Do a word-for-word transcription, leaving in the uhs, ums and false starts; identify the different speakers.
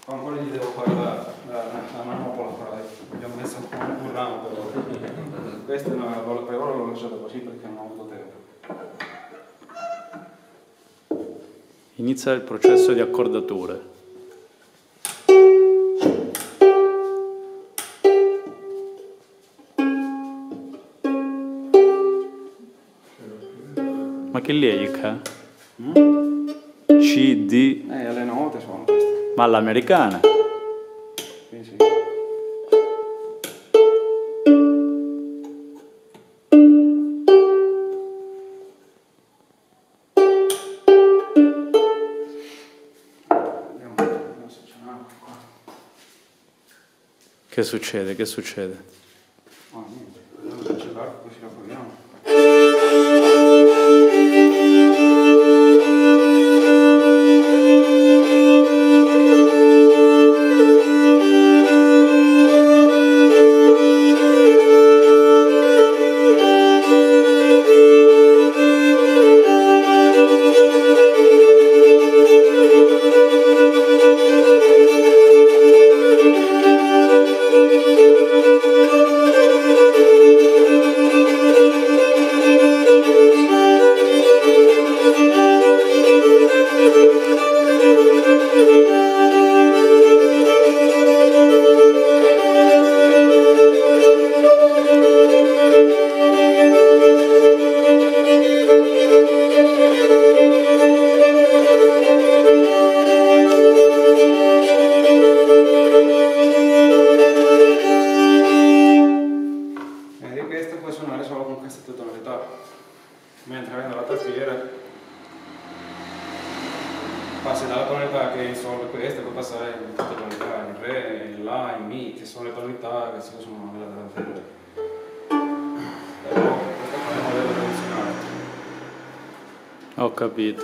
Speaker 1: Ancora gli devo fare la, la, la manopola, però abbiamo messo un po' un ramo per ora. Questo no, per ora l'ho lasciato così perché non ho avuto tempo.
Speaker 2: Inizia il processo di accordature. Ma che lirica?
Speaker 1: Mm?
Speaker 2: C, D...
Speaker 1: Eh, le note sono queste.
Speaker 2: Ma all'americana?
Speaker 1: Sì, sì. Vediamo, vediamo se c'è un'acqua qua.
Speaker 2: Che succede? Che succede?
Speaker 1: Oh, niente, vediamo se c'è l'acqua, così la proviamo. Questo puoi suonare solo con queste due tonalità, mentre avendo la tastiera passi dalla tonalità che è in sol questa, poi passare in tutte le tonalità, in re, in la, in mi, che sono le tonalità che si usano nella tastiera. Però questo qua è il modello tradizionale.
Speaker 2: Ho capito.